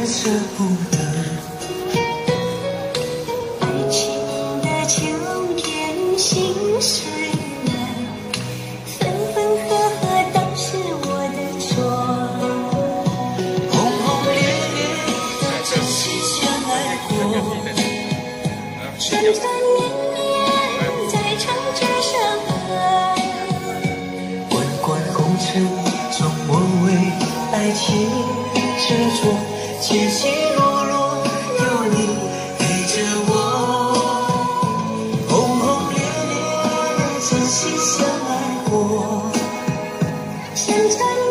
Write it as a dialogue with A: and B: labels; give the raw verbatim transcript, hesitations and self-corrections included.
A: 舍不得。
B: 爱情的秋天心碎了，分分合合都是我的错。
A: 轰轰烈烈的真心相爱过，
B: 串串绵绵在唱着山河。
A: 滚滚红尘中我为爱情执着，起起落落有你陪着我。轰轰烈烈的真心相爱过，
B: 串串